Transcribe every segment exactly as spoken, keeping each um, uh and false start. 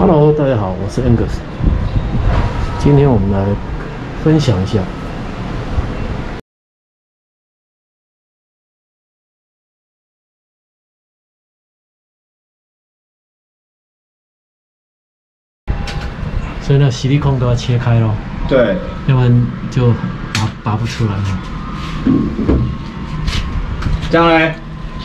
Hello， 大家好，我是 Angus。今天我们来分享一下所以呢，吸力孔都要切开咯。 对， 要不然就拔拔不出来了。 这样嘞。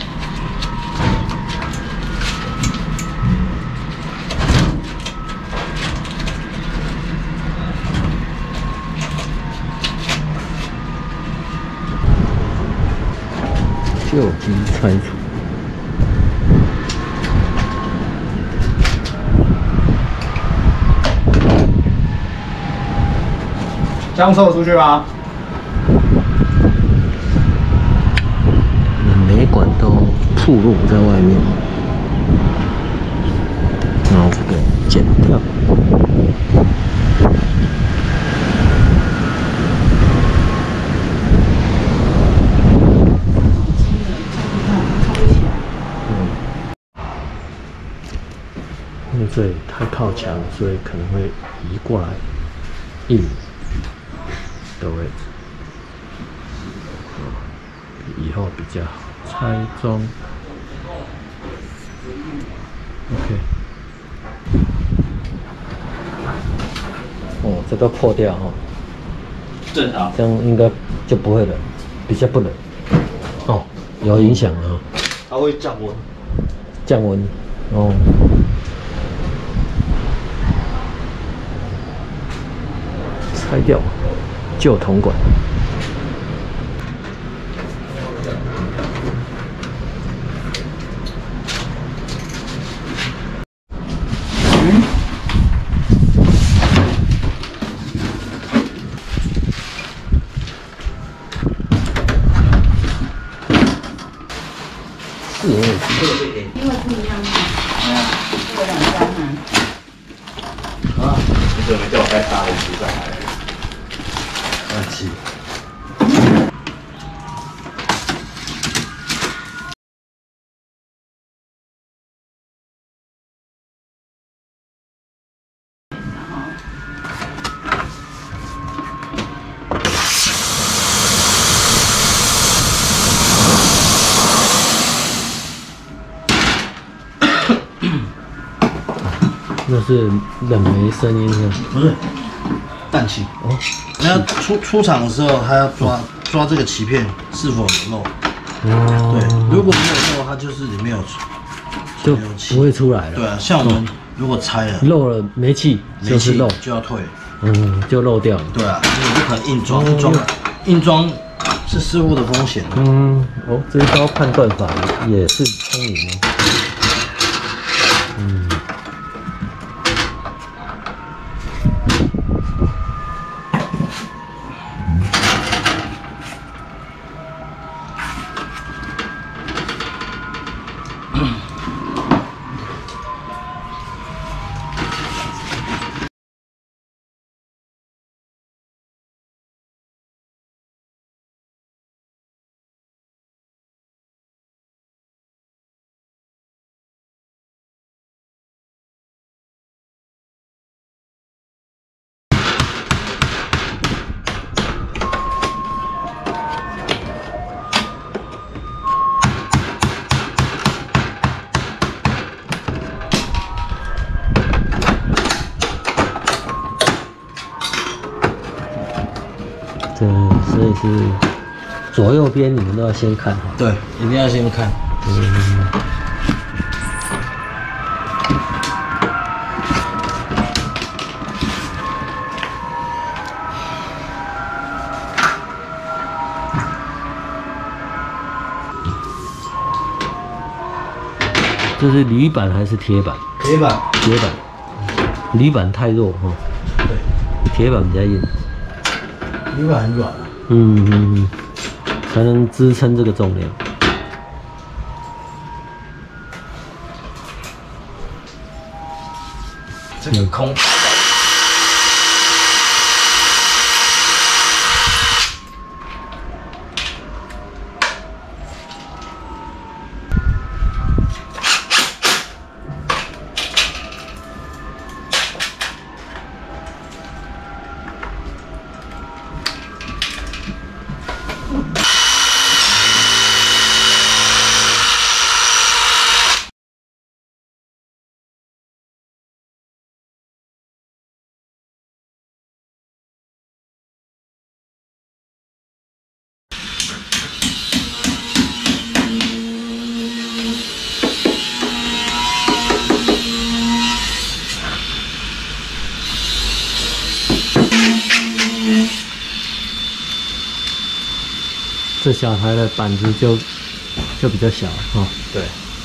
旧机拆除， 这样凑出去吗？ 煤管都暴露在外面，然后这个剪掉。 因为这里太靠墙，所以可能会移过来一米的位置，以后比较好拆装。OK， 哦，这都破掉哈， 正常， 这样应该就不会冷，比较不冷。哦，有影响啊， 它会降温， 降温哦。 拆掉旧铜管， 嗯， 是因为因为不一样嘛，这个两张嘛。 啊，你怎么叫我带大的洗上来？二七。 那是冷媒声音是吧？ 不是，氮气。哦，你要出出厂的时候，还要抓抓这个鳍片是否有漏。哦。对，如果没有漏，它就是里面有就不会出来了。 对啊，像我们如果拆了漏了煤气就是漏， 就要退。 嗯，就漏掉了。 对啊，因为不可能硬装，硬装硬装是失误的风险。 嗯，哦，这一招判断法也是聪明哦。嗯。 对，所以是左右边你们都要先看哈。 对，一定要先看。嗯。 这是铝板还是铁板？ 铁板。 铁板。铝板太弱哈。对。铁板比较硬。 铝板很软啊， 嗯嗯嗯，才能支撑这个重量。 这个空。 这小台的板子就就比较小哈、哦。 对。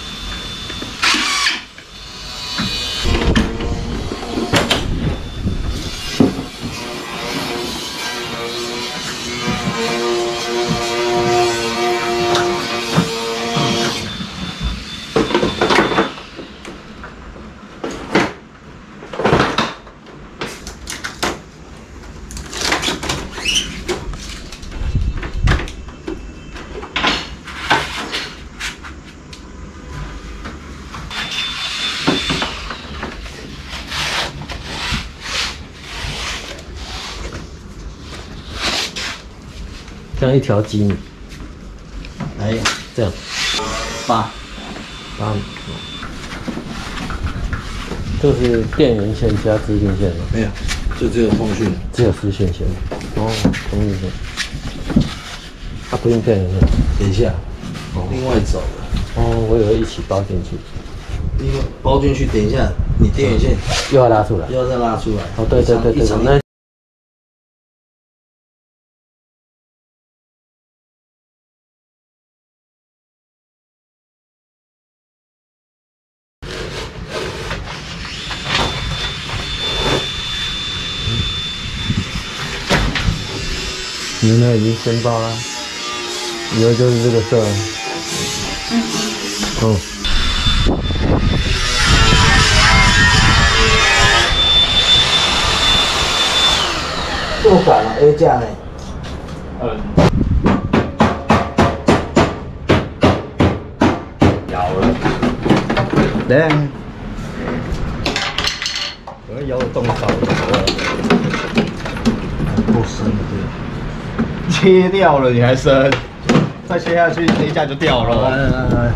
这样一条几米？ 哎， 这样八八米。这是电源线加资讯线的， 没有，就只有通讯， 只有资讯线。哦，通讯线。它不用电源线。 等一下， 哦， 另外走了。 哦，我以为一起包进去。 另外包进去，等一下你电源线又要拉出来。 又要再拉出来。 哦，对对对对对，那。你们那已经先包了，以后就是这个色。嗯。哦。 这么赶啊 ？A 架呢？ 嗯。摇了。 对。我摇动手了。 够深了，对。 切掉了，你还深？再切下去，A 架就掉了。来来来来。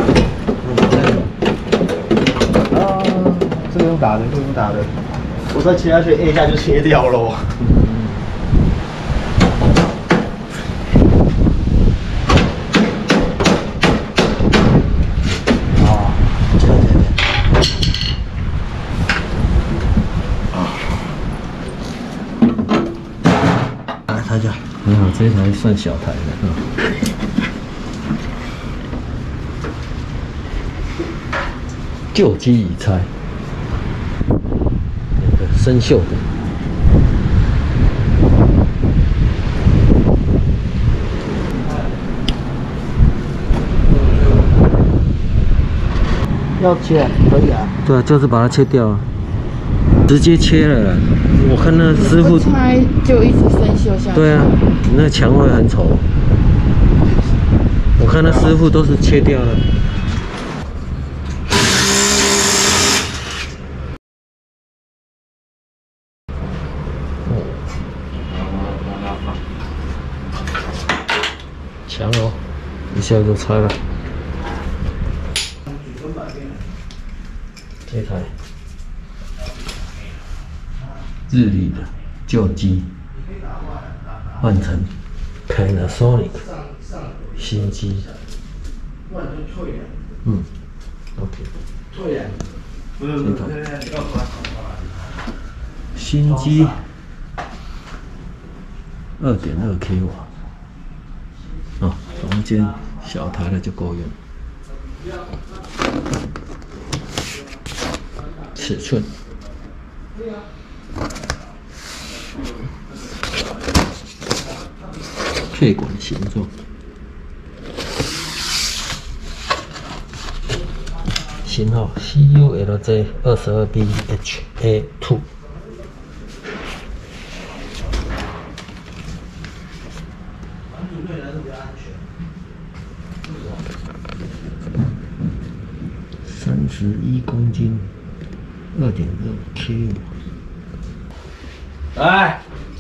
啊，这个用打的，这个用打的。我再切下去 ，A 架就切掉了。 啊，切了切了。来，抬脚。 还好这台算小台的啊。旧机已拆，那个生锈的。 要切可以啊。 对啊，就是把它切掉啊，直接切了啦。我看那师傅拆就一直生锈下去。 对啊，那墙会很丑。我看那师傅都是切掉了。墙哦，一下就拆了。这台日立的旧机换成 Panasonic 新机。嗯 ，OK。 退呀。不是不是，要出来。 新机二点二 k 瓦。哦，房间小台的就够用。尺寸，配管形状，型号 C U L J 二十二 B H A 二。三十一公斤，二点二 k 瓦。 来。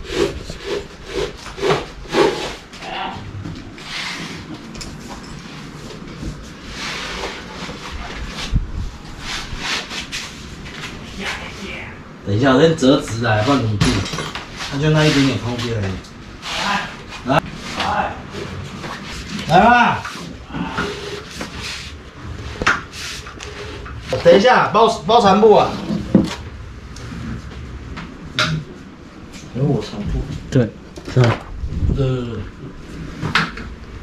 等一下，先折直来，不然拧住。那就那一点点空间而已。来，来，来吧。等一下，包包长布啊。有我长布。 对，是吧？ 对对对。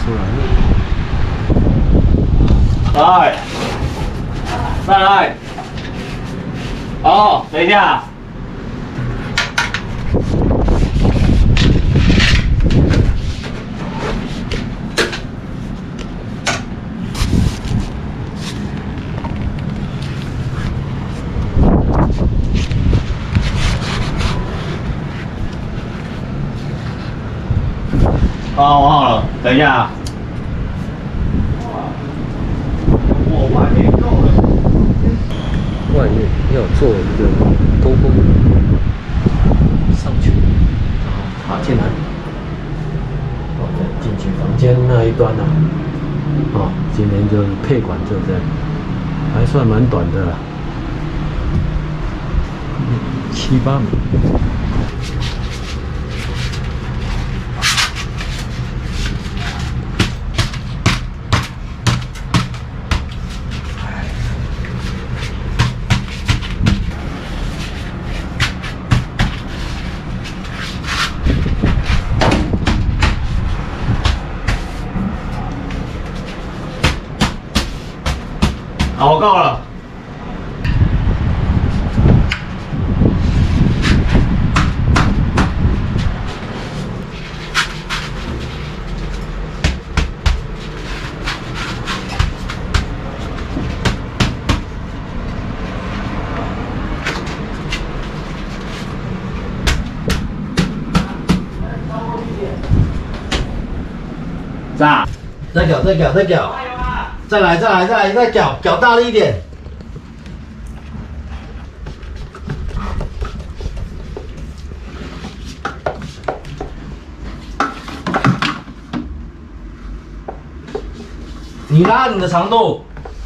出来了。 来，再来。好，等一下。好，我好了，等一下。我外面够了。 外面要做一个勾勾上去，然后爬进来，然后再进去房间那一端呢、啊。哦，今天就是配管就这样，还算蛮短的啦，七八米。 好，我够了。炸！ 再搞，再搞，再搞，再来，再来，再来，再搞，搞大力一点。你拉你的长度，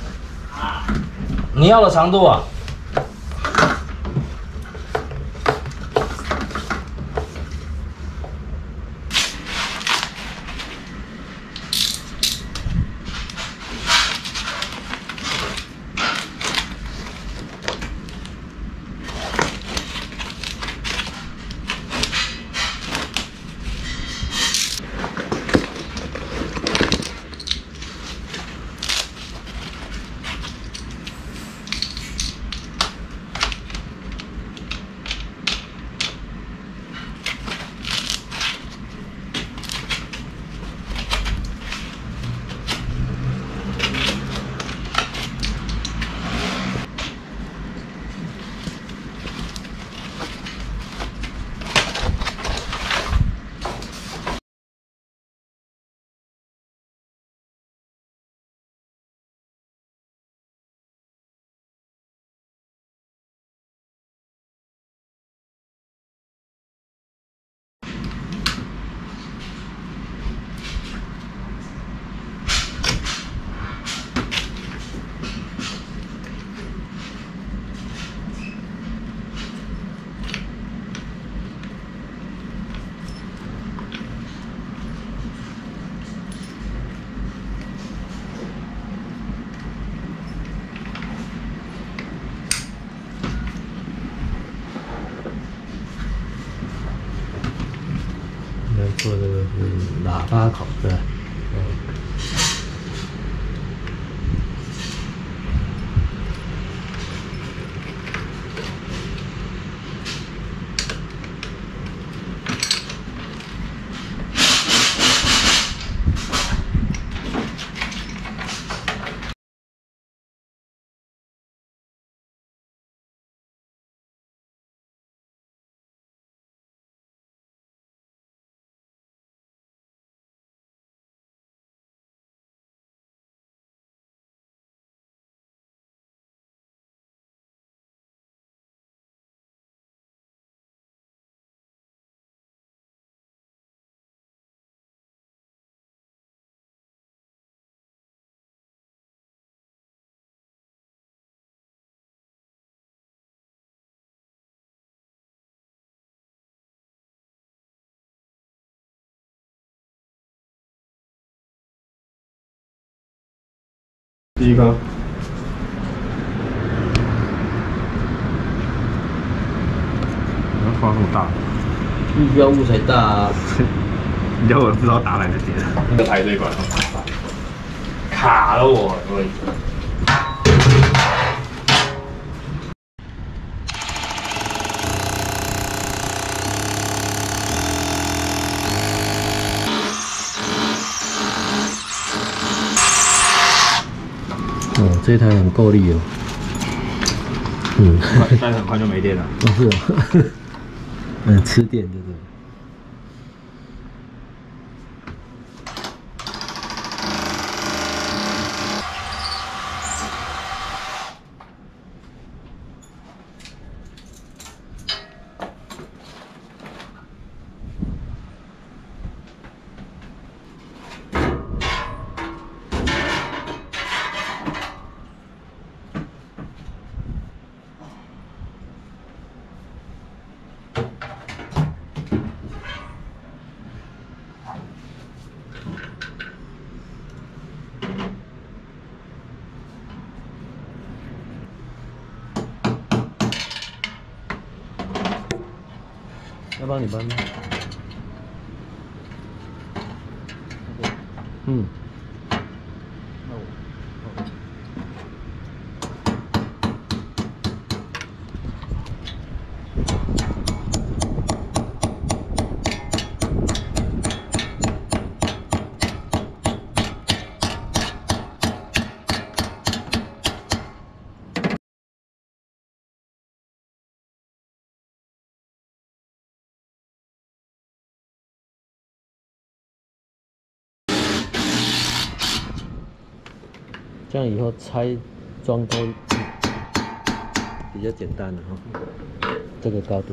你要的长度啊。 做这个是喇叭口的， 第一个。 不要放那么大， 目标物才大啊。 你叫我不知道打哪个点。这个排队管很麻烦，卡了我位置。 哦，这台很够力哦。嗯， 但是很快就没电了。 哦是哦，嗯，吃电对不对？要帮你搬吗？嗯。那我。这样以后拆装都比较简单了哈，这个高度。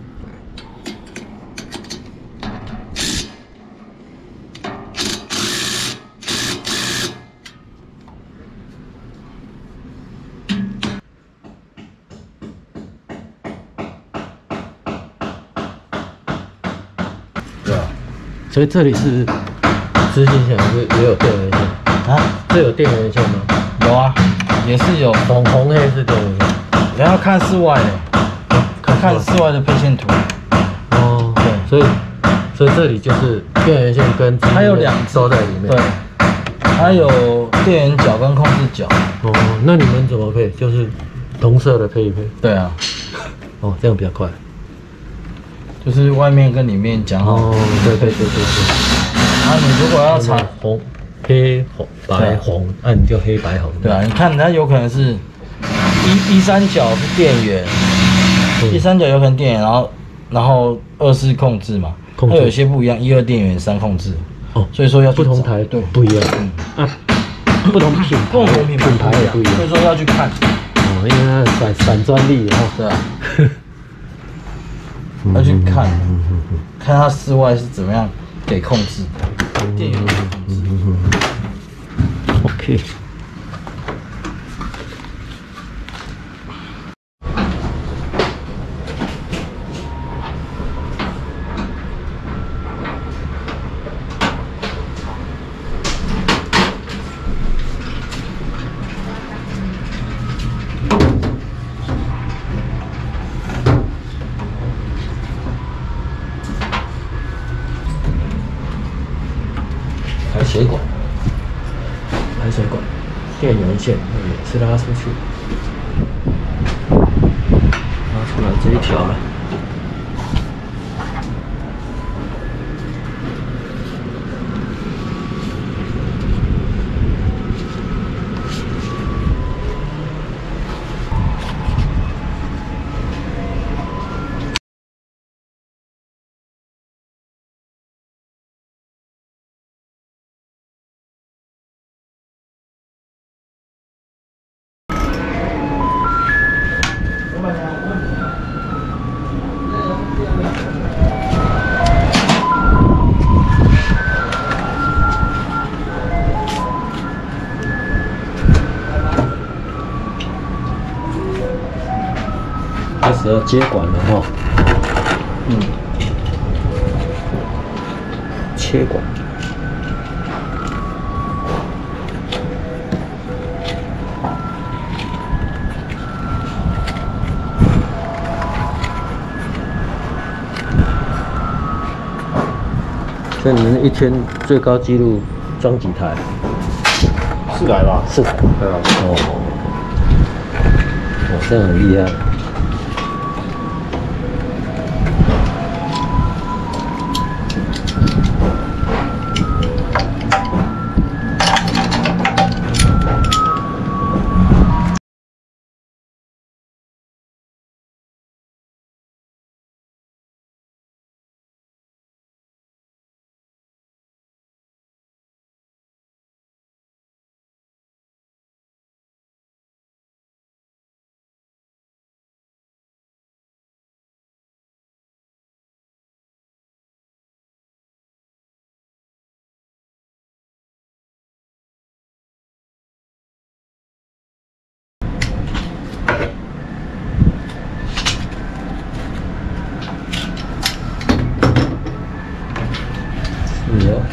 对啊， 所以这里是执行起来是也有电源线啊， 这有电源线吗？ 有啊，也是有， 红红黑是电源线。 你要看室外的，看室外的配线图。 哦，对，所以所以这里就是电源线跟它有两只都在里面。 对，它有电源角跟控制角。 哦，那你们怎么配？就是同色的配一配。 对啊， 哦，这样比较快。 就是外面跟里面讲好。 哦，对对对对对。 啊，你如果要查红、黑、红、白、红，那、啊、你就黑白红。 对啊，你看它有可能是一一三角是电源， 嗯、 一三角有可能电源，然后然后二是控制嘛， 控制它有些不一样，一二电源，三控制。 哦， 所以说要去不同台对不一样。嗯啊，不同品牌， 不同品牌品牌也不一样， 所以说要去看。 哦，因为它的散散专利，然后对啊，要去看，看它室外是怎么样给控制的，电源给控制。 OK。排水管，排水管，电源线也是拉出去，拉出来这一条了。开始要接管了哈，嗯，切管。 所以你们一天最高纪录装几台？ 四台吧。 四台。 对啊。 哦，哦，这样很厉害。是哦。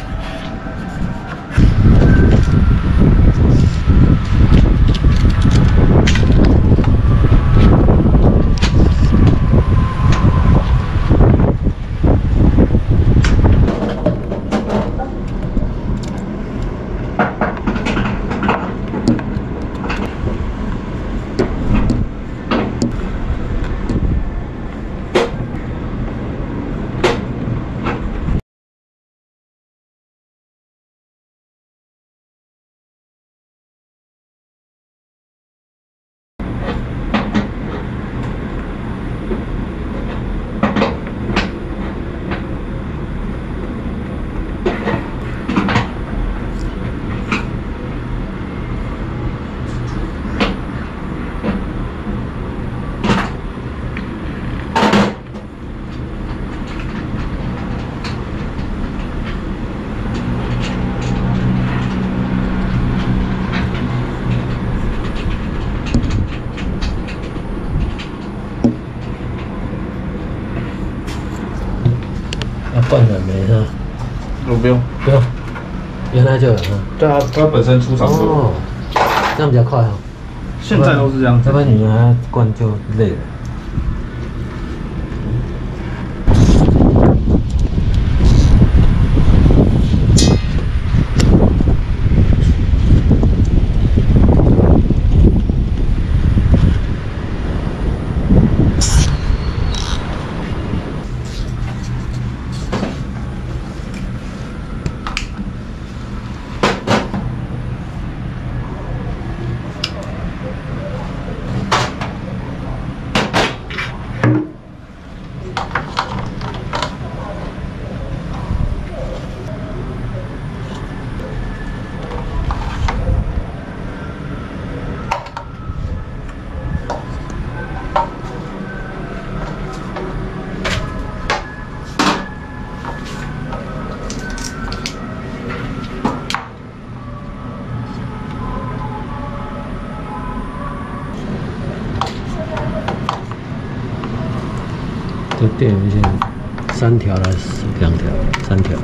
要灌染没是吧？ 我不用。 不用，原来就有哈。 对啊，它本身出厂就。 哦，这样比较快哈。 现在都是这样子。 要不然你拿它灌就累了。这电源线三条还是两条？三条。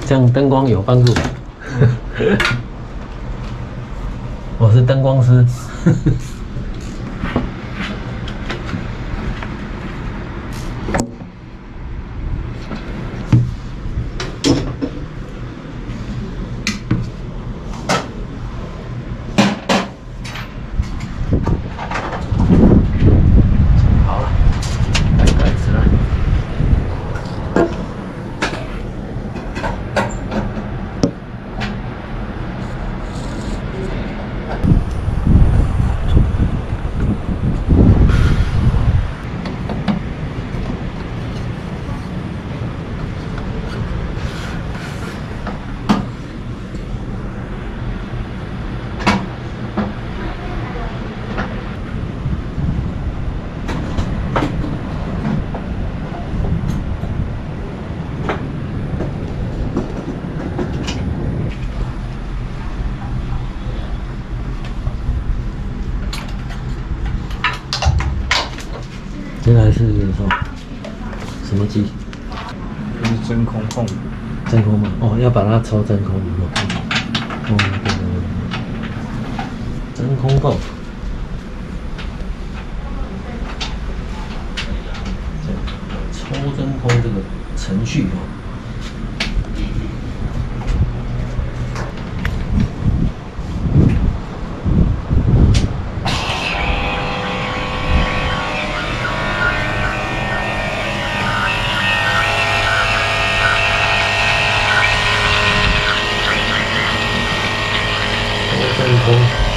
这样灯光有帮助。我是灯光师。好了，盖盖子了。现在是什么什么机？ 这是真空泵， 真空吗？哦，要把它抽真空哦。哦，对对对，真空泵。抽真空这个程序哦。真空。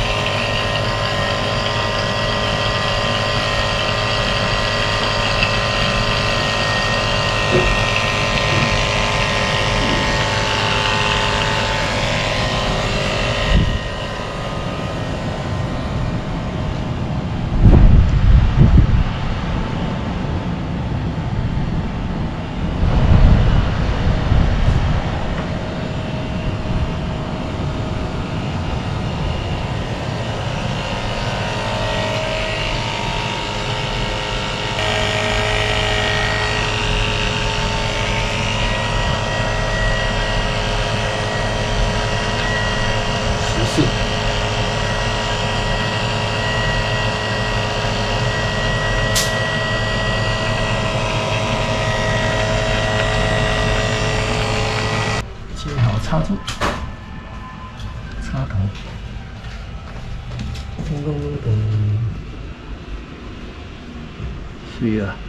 十四。接好插座，插头。咚咚咚咚。是啊。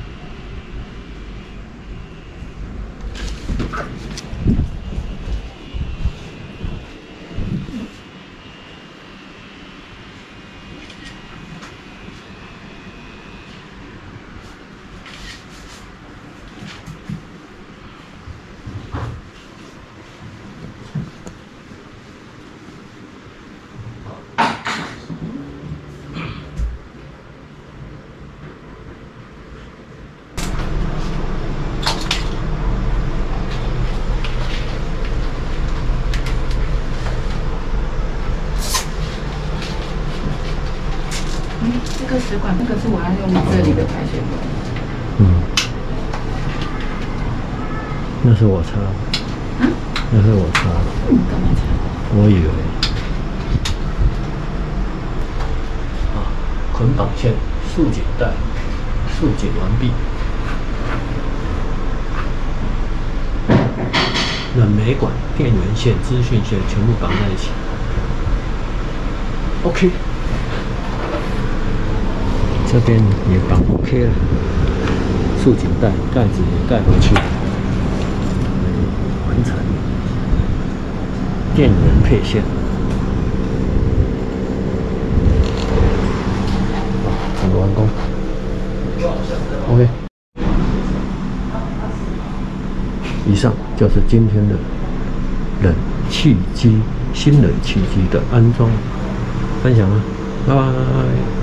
这个食管，那个是我要用这里的排水管。 嗯，那是我擦的。啊？那是我擦的。 你干嘛擦？ 我以为。啊，捆绑线、束紧带，束紧完毕。冷媒管、电源线、资讯线全部绑在一起。OK。这边也绑 OK 了，束紧带盖子也盖回去，完成。电源配线，整个完工。OK， 以上就是今天的冷气机新冷气机的安装分享了，拜拜。